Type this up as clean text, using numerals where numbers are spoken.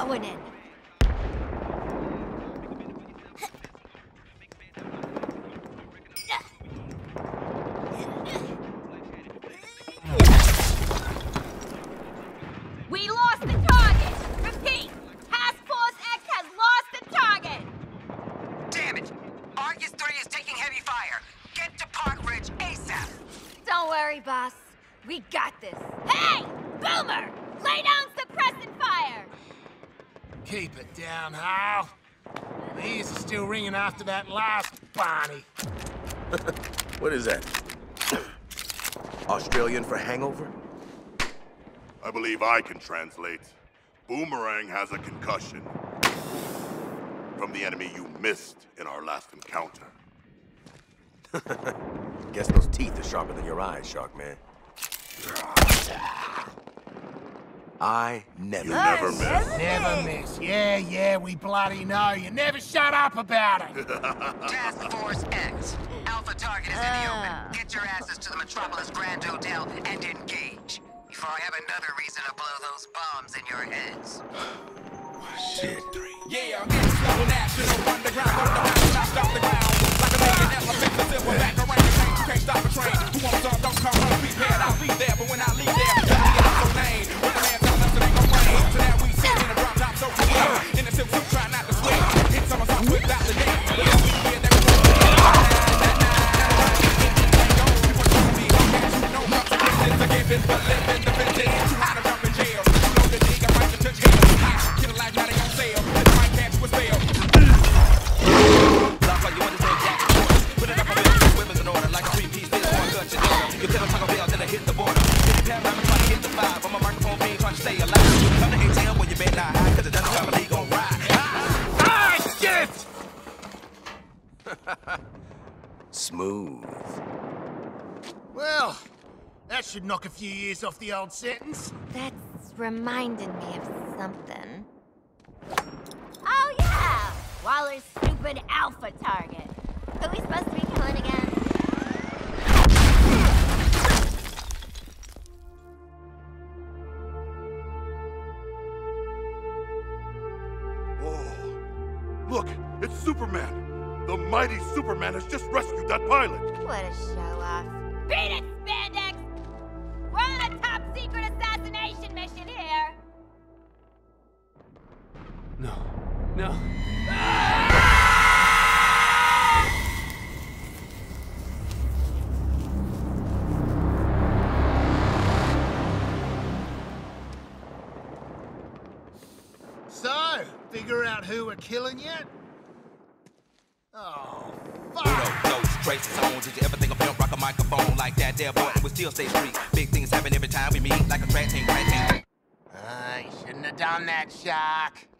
going in. We lost the target! Repeat! Task Force X has lost the target! Damn it! Argus 3 is taking heavy fire. Get to Park Ridge ASAP! Don't worry, boss. We got this. Hey! Boomer! Lay down suppressant fire! Keep it down, Hal. The ears are still ringing after that last Barney. What is that? Australian for hangover? I believe I can translate. Boomerang has a concussion. From the enemy you missed in our last encounter. Guess those teeth are sharper than your eyes, Sharkman. I never... You never miss. Never miss. Yeah, we bloody know. You never shut up about it. Task Force X. Alpha target is in the open. Get your asses to the Metropolis Grand Hotel and engage. Before I have another reason to blow those bombs in your heads. Shit. Yeah, it's so national underground, knocked off the ground. Like a million elephants, a silver back around the train. You can't stop a train. Who wants some, don't come home prepared. I'll be there, but when I leave there, let me get up so lame. When the man tells us it ain't gon' rain. So now we sit in a drop top so clean. In the silk suit, try not to sweat. Hit some of us without the name. But if we get there, we're Smooth. Well, that should knock a few years off the old sentence. That's reminding me of something. Oh, yeah! Waller's stupid alpha target. Who are we supposed to be killing again? Whoa. Look, it's Superman. The mighty Superman has just rescued that pilot. What a show-off. Beat it, Spandex! We're on a top-secret assassination mission here! No. So, figure out who we're killing yet? Oh, fuck! Those traces on. Did you ever think of pimp rock a microphone like that there boy? We still stay street. Big things happen every time we meet, like a track team. You shouldn't have done that, Shark.